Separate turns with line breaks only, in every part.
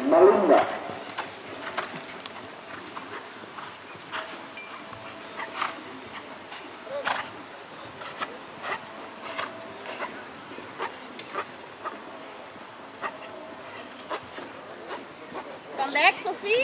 Malinda.
Van Dijk, Sophie.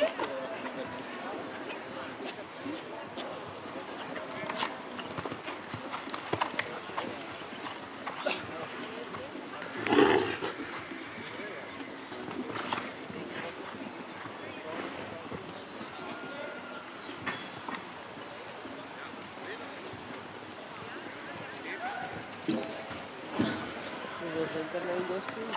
Hoeveel zijn er nou in deze pool?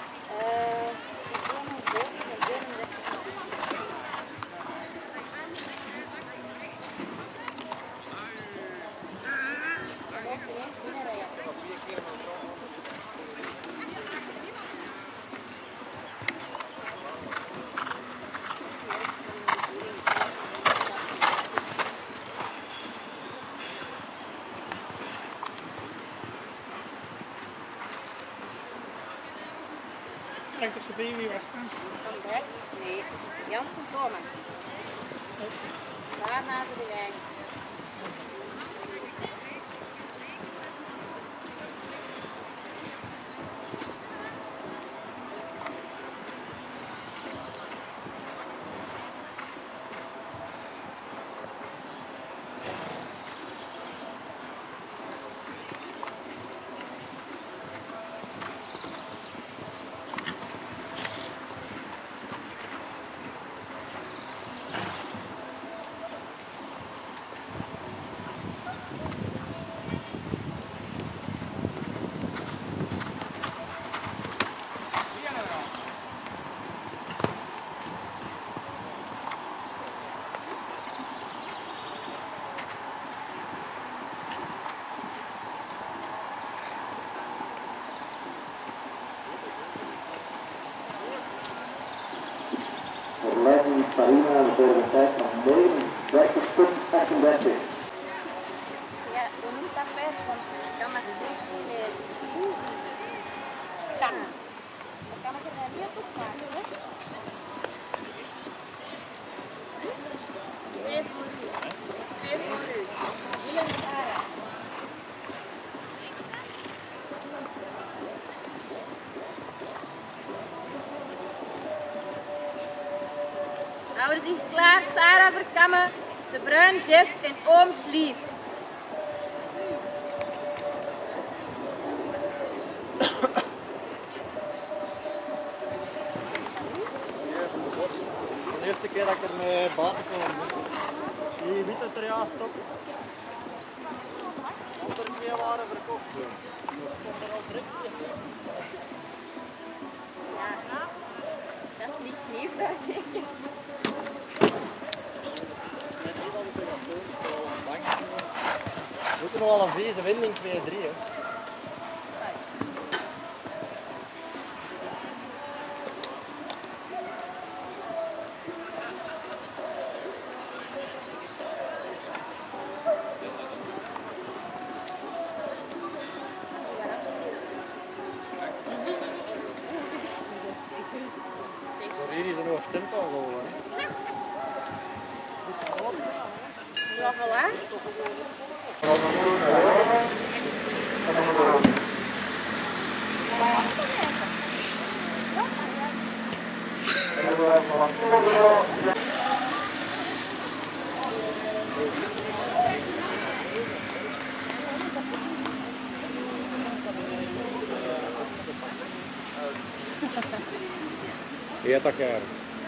Kijk of Sophie wie was staan.
Van Dijk? Nee. Jansen Thomas. Daarna de lijn.
Verleiding Farina voor een tijd van 39,38.
Ja, hoe noemt dat vers? Want ik kan dat zeker niet meer. Kan. Dan kan ik het niet op opmaken, hè? 2 voor u. 2 voor u. Gilles en Sarah. Houden zich klaar, Sarah Verkammen, De Bruin, Jeff en Ooms Lief.
De eerste keer dat ik er met buiten kwam. Die witte er juist op. Andere 2 waren verkocht. Komt er al direct in.
Ja, dat is niets nieuws daar zeker.
We moeten nog wel een vieze wending 2-3. Hè. Voor hier is er nog tempo gewoon.
Ja, voilà.
Ja, dat jaar.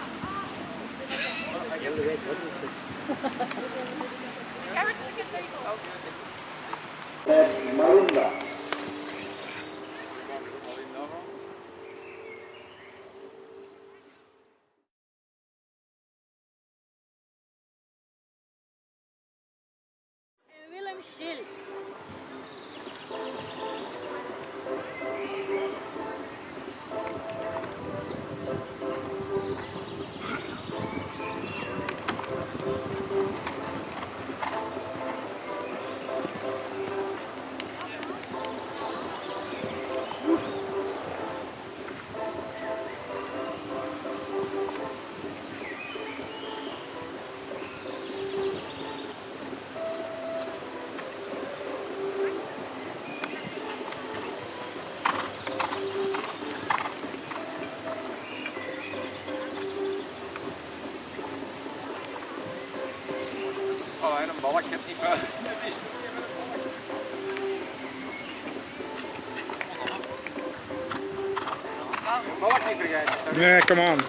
Malinda.
En Willem Gilles.
alleen een balk, het niet van. Balk niet vergeten.
Nee, come on.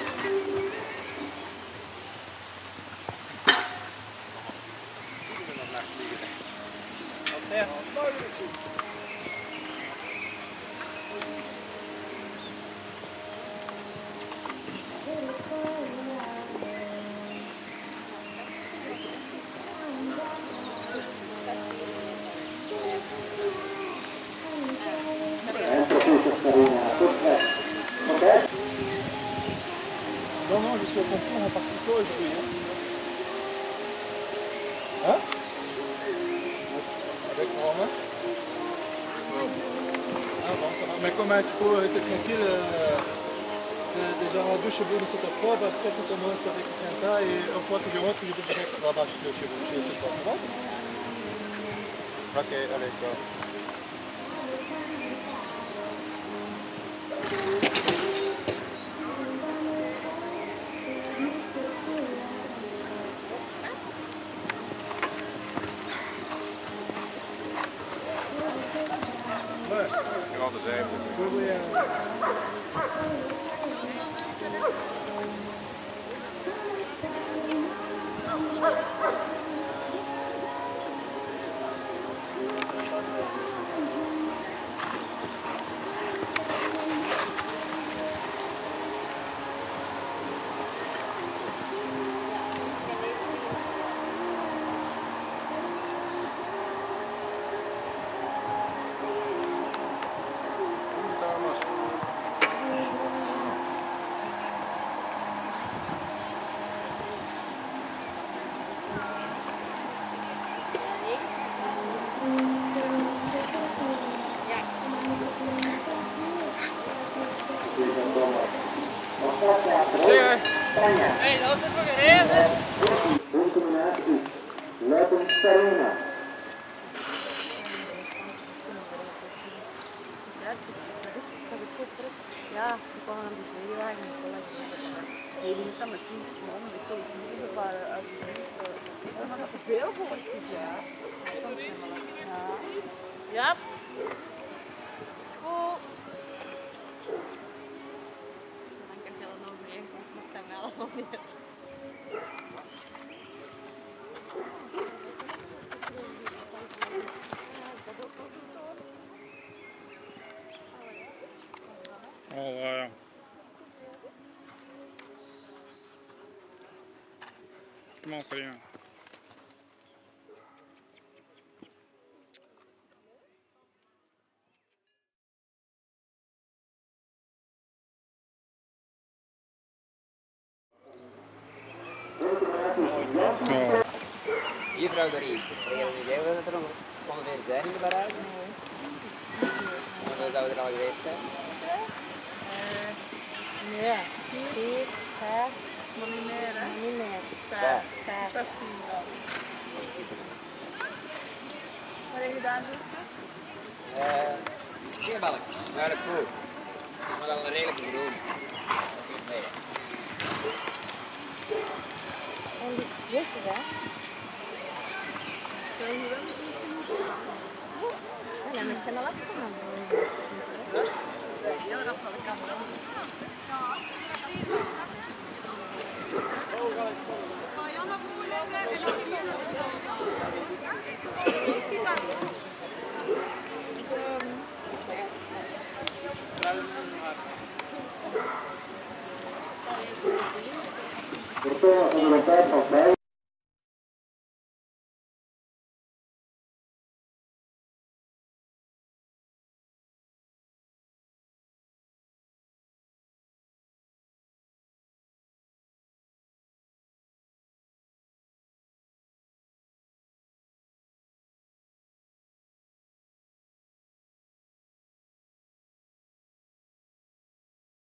Non, non, je suis au concours en partie aujourd'hui. Hein? Avec Romain? Ah bon, ça va. Mais comment tu peux rester tranquille? C'est déjà deux chevaux de cette preuve, après ça commence avec le Santa et une fois que je rentre, je vais direct rabattre le chevaux. Je vais faire ça va? Ok, allez, ciao.
Ja, de zee.
Hey, dat is even gereden.
Deze combinatie Luiten Sarina.
Ja, ze kwamen aan de zweewagen en volgens mij niet aan met 20 man. Ik zal eens zien, ze waren uit de huis. Er gaan nog veel volk zitten, ja. Ja. Ja. School. Dan kan je er nog overheen komen, maar dat wel allemaal niet.
Oh, come on, Serena. Oh.
Juffrouw Dorie, heb je een idee wat er ongeveer zijn in de barrage? Hoeveel zouden er al geweest zijn?
Nee, 4, 5, maar niet meer, hè? Niet meer. 5, 16 dan. Wat heb je gedaan, Justin?
4 balkjes, maar dat is goed. Maar wel een redelijke groen. Nee.
En die wissel, hè? Stel je wel een beetje ja, dan moet je nog wat van hebben. Ja, dat kan wel.
Voor de tijd van 5.